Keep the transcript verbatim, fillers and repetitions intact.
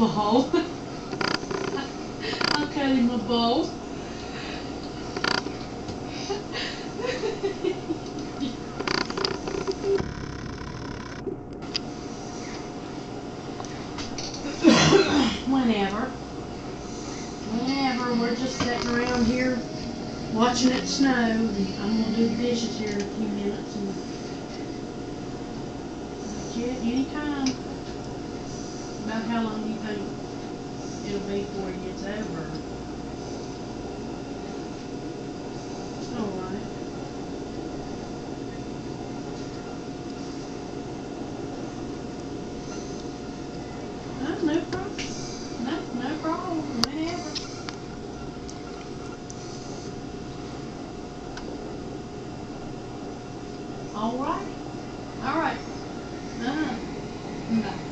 ball. I'll cut him a ball. Whenever. Whenever. We're just sitting around here watching it snow. I'm going to do the dishes here in a few minutes. And that's it. Anytime. About how long do you think it'll be before it gets over? Alright. No, no problem. No, no problem. Whenever. Alright. Alright. Uh-huh. Bye.